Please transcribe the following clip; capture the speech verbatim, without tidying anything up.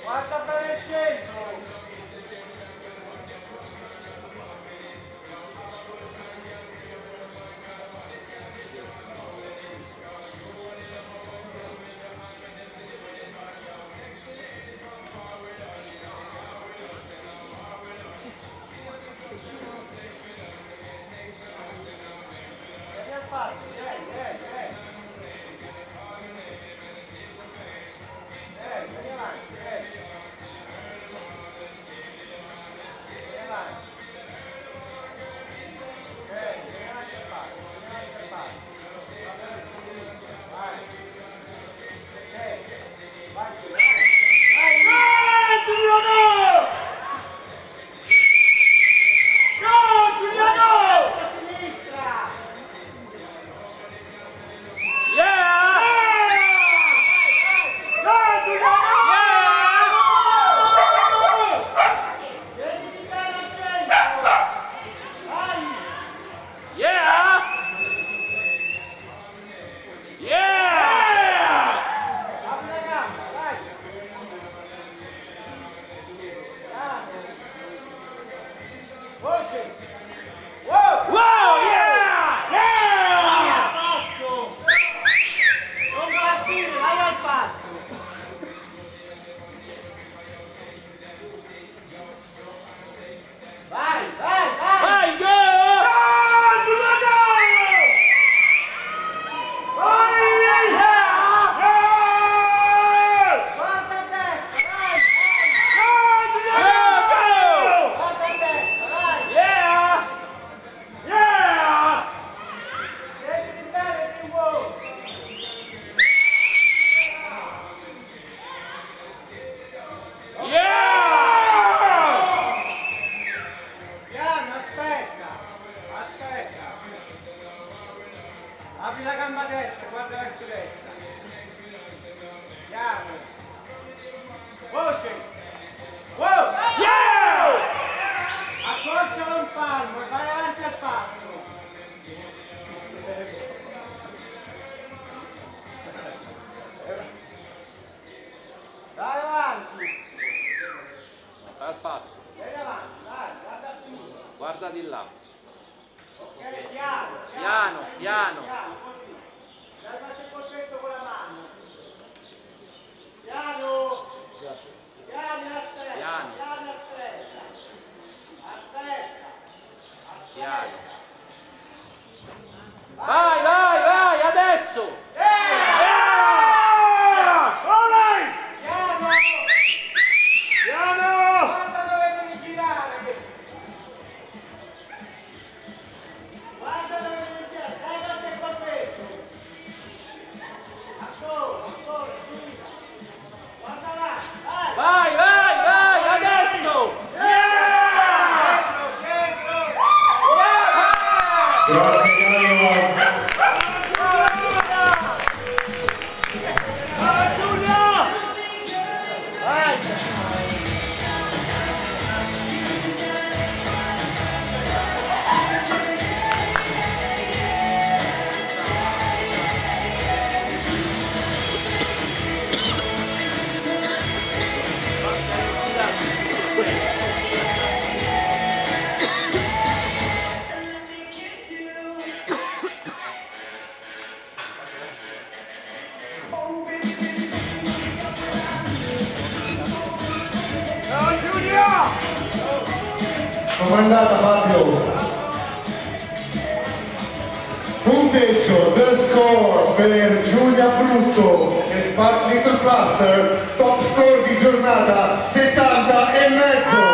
Guarda per il centro! Apri la gamba destra, guarda verso destra. Piano. Voce. Wow! Yeah! Accorcialo un palmo e vai avanti al passo. Vai avanti. Al passo. Vieni avanti, vai, guarda a sinistra. Guarda di là. Ok, piano. Piano, piano. Piano, così. Dai, faccio il colpetto con la mano. Piano. Piano, aspetta. Piano. Piano, aspetta. Aspetta. Piano. Vai, vai, vai, adesso! Guarda dove devi girare! Guarda dove devi girare! Dai, guarda il colpetto! Ancora, ancora, gira! Guarda là! Vai! Vai, vai, vai, adesso! Dietro, dietro! Grazie Carlo. Vai Giulia! Vai! Come è andata Fabio? Punteggio, the score per Giulia Brutto e Spark Little Cluster, top score di giornata settanta e mezzo.